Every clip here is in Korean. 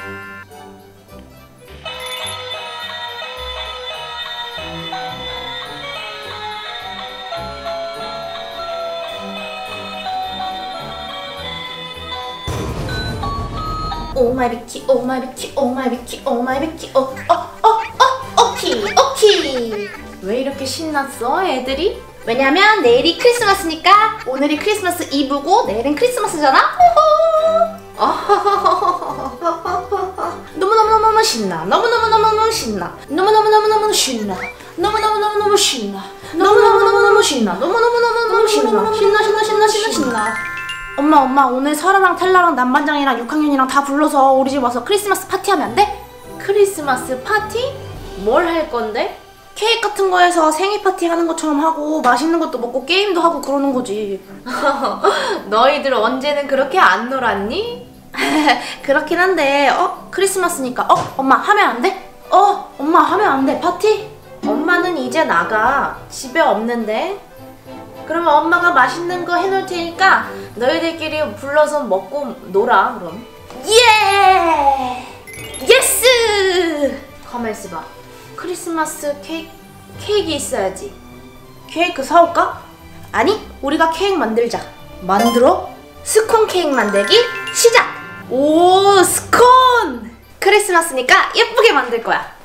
오 마이 비키, 오 마이 비키, 오 마이 비키, 오 마이 비키, 오키. 왜 이렇게 신났어, 애들이? 왜냐면 내일이 크리스마스니까. 오늘이 크리스마스 이브고 내일은 크리스마스잖아. 너무너무너무 신나. 너무너무너무 신나. 너무너무너무 신나. 너무너무너무 신나. 너무너무너무 신나. 너무너무너무 신나. 신나. 엄마 오늘 설아랑 텔라랑 남반장이랑 6학년이랑 다 불러서 우리 집 와서 크리스마스 파티하면 안 돼? 크리스마스 파티? 뭘 할 건데? 케이크 같은 거 해서 생일 파티 하는 것처럼 하고 맛있는 것도 먹고 게임도 하고 그러는 거지. 너희들 언제는 그렇게 안 놀았니? 그렇긴 한데 크리스마스니까 엄마 하면 안 돼? 엄마 하면 안 돼. 파티? 엄마는 이제 나가. 집에 없는데. 그러면 엄마가 맛있는 거 해놓을 테니까 너희들끼리 불러서 먹고 놀아. 그럼 예! 예스! 가만 있어봐. 크리스마스 케이크 있어야지. 케이크 사올까? 아니, 우리가 케이크 만들자. 만들어? 스콘 케이크 만들기 시작! 오, 스콘! 크리스마스니까 예쁘게 만들 거야.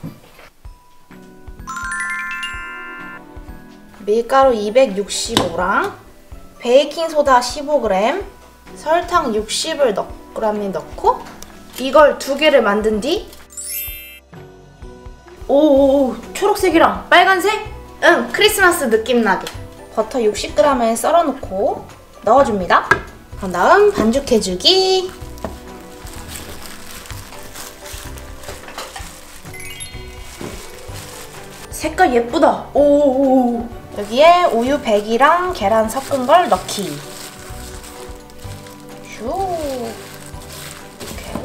밀가루 265랑 베이킹소다 15g, 설탕 60을 넣고 이걸 2개를 만든 뒤 오, 초록색이랑 빨간색? 응, 크리스마스 느낌 나게 버터 60g을 썰어놓고 넣어줍니다. 그런 다음 반죽해주기. 색깔 예쁘다. 오. 여기에 우유 100이랑 계란 섞은 걸 넣기. 슈. 오케이.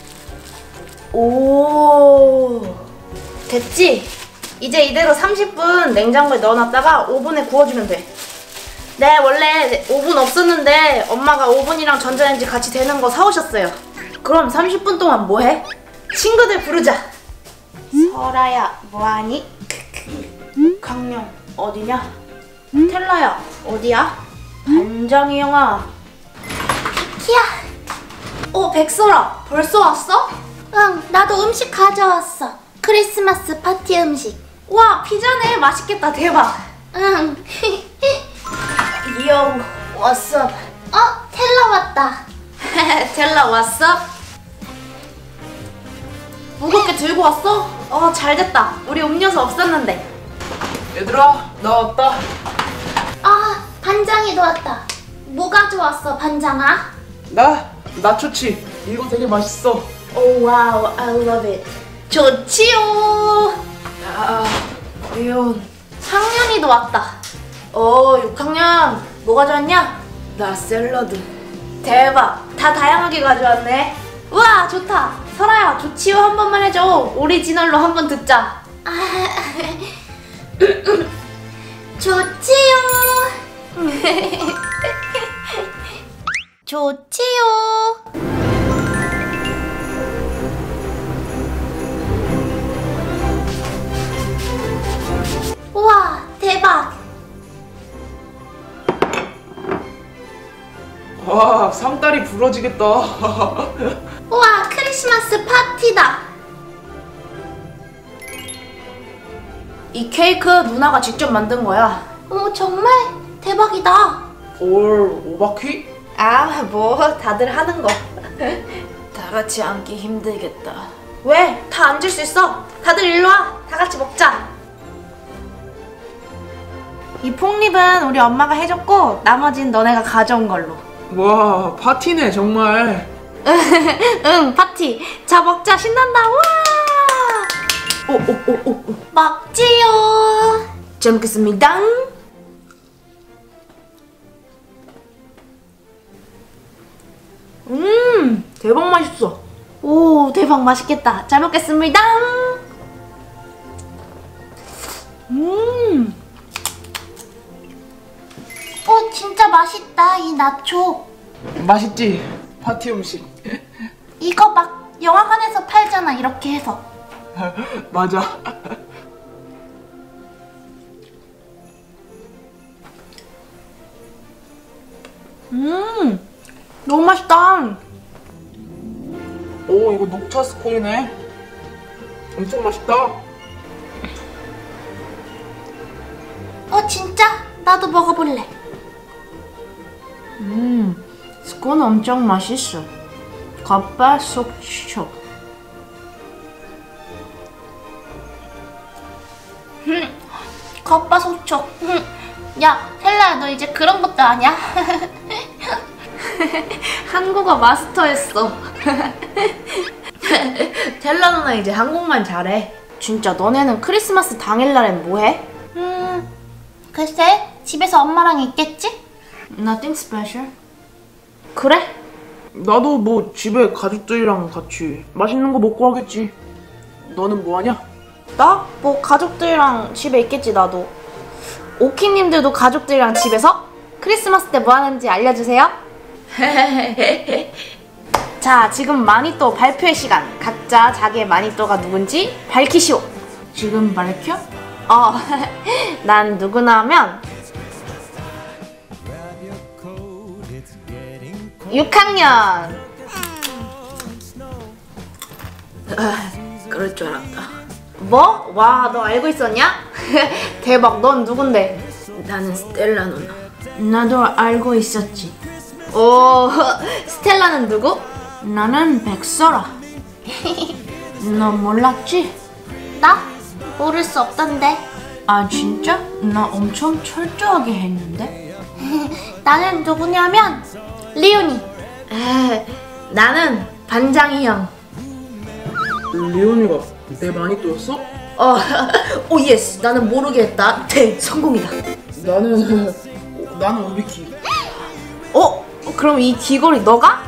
오. 됐지? 이제 이대로 30분 냉장고에 넣어놨다가 오븐에 구워주면 돼. 네, 원래 오븐 없었는데 엄마가 오븐이랑 전자레인지 같이 되는 거 사오셨어요. 그럼 30분 동안 뭐해? 친구들 부르자. 설아야, 뭐하니? 강령, 어디냐? 텔라야, 어디야? 반장이 형아. 키야. 백설아, 벌써 왔어? 응, 나도 음식 가져왔어. 크리스마스 파티 음식. 와, 피자네. 맛있겠다. 대박. 응. Yo, what's up? 텔라 왔다. 텔라 what's up? 무겁게 들고 왔어? 잘됐다. 우리 음료수 없었는데. 얘들아, 나 왔다. 반장이도 왔다. 뭐 가져왔어, 반장아? 나 나초치. 이거 되게 맛있어. Oh wow, I love it. 좋지요. 야, 리온. 상현이도 왔다. 6학년. 뭐 가져왔냐? 나 샐러드. 대박. 다 다양하게 가져왔네. 우와, 좋다. 설아야, 좋지요 한 번만 해줘. 오리지널로 한 번 듣자. 좋지요. 좋지요. 우와, 대박. 와, 상다리 부러지겠다. 우와, 크리스마스 파티다. 이 케이크 누나가 직접 만든 거야. 정말? 대박이다. 헐, 오바퀴? 뭐 다들 하는 거. 다 같이 앉기 힘들겠다. 왜? 다 앉을 수 있어. 다들 일로 와. 다 같이 먹자. 이 폭립은 우리 엄마가 해줬고 나머진 너네가 가져온 걸로. 와, 파티네 정말. 응, 파티. 자, 먹자. 신난다. 와! 먹지요. 잘 먹겠습니다. 대박 맛있어. 오, 대박 맛있겠다. 잘 먹겠습니다. 진짜 맛있다, 이 나초. 맛있지? 파티 음식. 이거 막 영화관에서 팔잖아, 이렇게 해서. 맞아. 너무 맛있다. 오, 이거 녹차 스콘이네. 엄청 맛있다. 진짜? 나도 먹어볼래. 스콘 엄청 맛있어. 겉바 속촉. 겉바 속촉. 야, 셀라야, 너 이제 그런 것도 아냐? 한국어 마스터했어. 텔라 누나 이제 한국말 잘해. 진짜 너네는 크리스마스 당일날엔 뭐해? 글쎄, 집에서 엄마랑 있겠지? Nothing special. 그래? 나도 뭐 집에 가족들이랑 같이 맛있는 거 먹고 하겠지. 너는 뭐 하냐? 나? 뭐 가족들이랑 집에 있겠지, 나도. 오키님들도 가족들이랑 집에서? 크리스마스 때 뭐 하는지 알려주세요. 자, 지금 마니또 발표의 시간. 각자 자기의 마니또가 누군지 밝히시오. 지금 밝혀? 난 누구나 하면 6학년. 그럴 줄 알았다. 뭐? 와, 너 알고 있었냐? 대박, 넌 누군데? 나는 스텔라 누나. 나도 알고 있었지. 오, 스텔라는 누구? 나는 백설아. 너 몰랐지? 나? 모를 수 없던데. 아, 진짜? 나 엄청 철저하게 했는데? 나는 누구냐면 리온이. 나는 반장이 형. 리온이가 내 마니또였어? 오 예스. 나는 모르게 했다. 성공이다. 나는 오비키. 그럼 이 귀걸이 너가?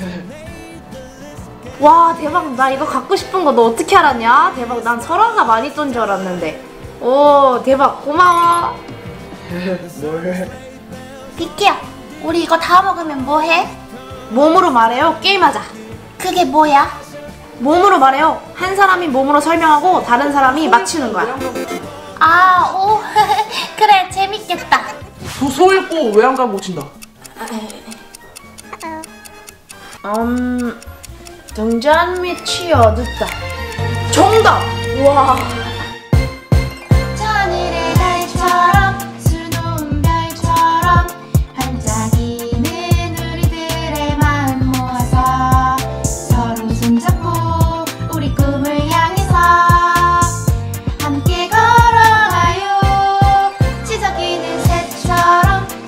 와, 대박. 나 이거 갖고 싶은 거 너 어떻게 알았냐? 대박. 난 설아가 마니또인 줄 알았는데. 오, 대박. 고마워. 뭘? 비키야, 우리 이거 다 먹으면 뭐 해? 몸으로 말해요. 게임하자. 그게 뭐야? 몸으로 말해요. 한 사람이 몸으로 설명하고 다른 사람이 맞추는 거야. 오. 그래, 재밌겠다. 소 읽고 외양간 고친다. 등잔 밑이 어둡다. 정답! 와.